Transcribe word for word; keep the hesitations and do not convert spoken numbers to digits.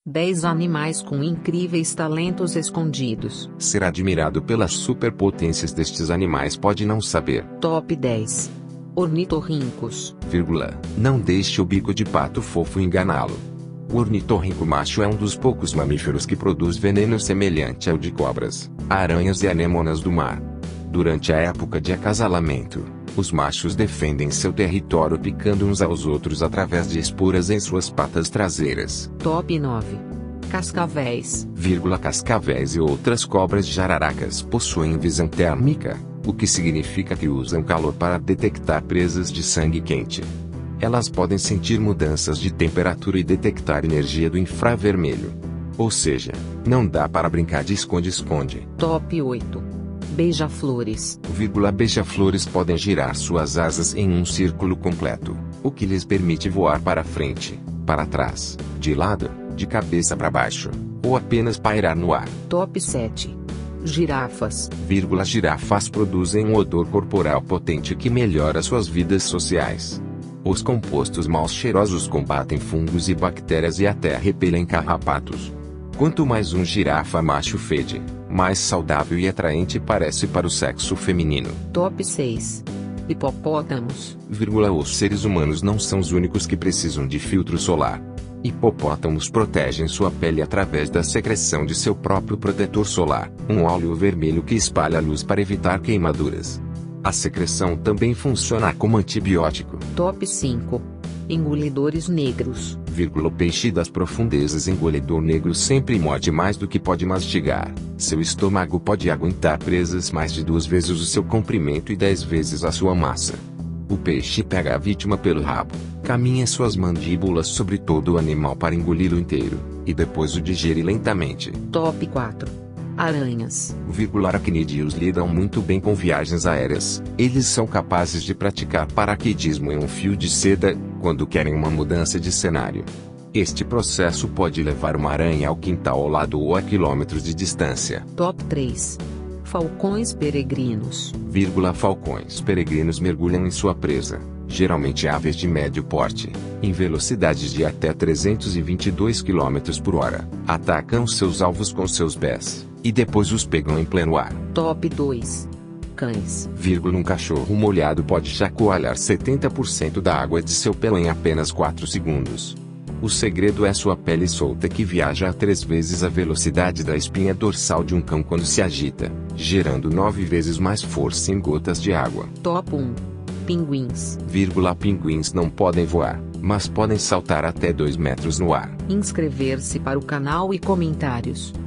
dez animais com incríveis talentos escondidos. Ser admirado pelas superpotências destes animais pode não saber. Top dez. Ornitorrincos. Vírgula. Não deixe o bico de pato fofo enganá-lo. O ornitorrinco macho é um dos poucos mamíferos que produz veneno semelhante ao de cobras, aranhas e anêmonas do mar. Durante a época de acasalamento, os machos defendem seu território picando uns aos outros através de esporas em suas patas traseiras. Top nove. Cascavéis. Vírgula. Cascavéis e outras cobras jararacas possuem visão térmica, o que significa que usam calor para detectar presas de sangue quente. Elas podem sentir mudanças de temperatura e detectar energia do infravermelho. Ou seja, não dá para brincar de esconde-esconde. Top oito. Beija-flores. Vírgula. Beija-flores podem girar suas asas em um círculo completo, o que lhes permite voar para frente, para trás, de lado, de cabeça para baixo, ou apenas pairar no ar. Top sete. Girafas. Vírgula. Girafas produzem um odor corporal potente que melhora suas vidas sociais. Os compostos mal cheirosos combatem fungos e bactérias e até repelem carrapatos. Quanto mais um girafa macho fede, mais saudável e atraente parece para o sexo feminino. Top seis. Hipopótamos. Vírgula. Os seres humanos não são os únicos que precisam de filtro solar. Hipopótamos protegem sua pele através da secreção de seu próprio protetor solar, um óleo vermelho que espalha luz para evitar queimaduras. A secreção também funciona como antibiótico. Top cinco. Engolidores negros. Vírgula. O peixe das profundezas engolidor negro sempre morde mais do que pode mastigar. Seu estômago pode aguentar presas mais de duas vezes o seu comprimento e dez vezes a sua massa. O peixe pega a vítima pelo rabo, caminha suas mandíbulas sobre todo o animal para engoli-lo inteiro, e depois o digere lentamente. Top quatro. Aranhas. Vírgula. Aracnídeos lidam muito bem com viagens aéreas. Eles são capazes de praticar paraquedismo em um fio de seda, quando querem uma mudança de cenário. Este processo pode levar uma aranha ao quintal ao lado ou a quilômetros de distância. Top três. Falcões peregrinos. Vírgula. Falcões peregrinos mergulham em sua presa, geralmente aves de médio porte, em velocidades de até trezentos e vinte e dois quilômetros por hora, atacam seus alvos com seus pés, e depois os pegam em pleno ar. Top dois. Cães. Vírgula. Um cachorro molhado pode chacoalhar setenta por cento da água de seu pelo em apenas quatro segundos. O segredo é sua pele solta que viaja a três vezes a velocidade da espinha dorsal de um cão quando se agita, gerando nove vezes mais força em gotas de água. Top um. Pinguins. Vírgula. Pinguins não podem voar, mas podem saltar até dois metros no ar. Inscrever-se para o canal e comentários.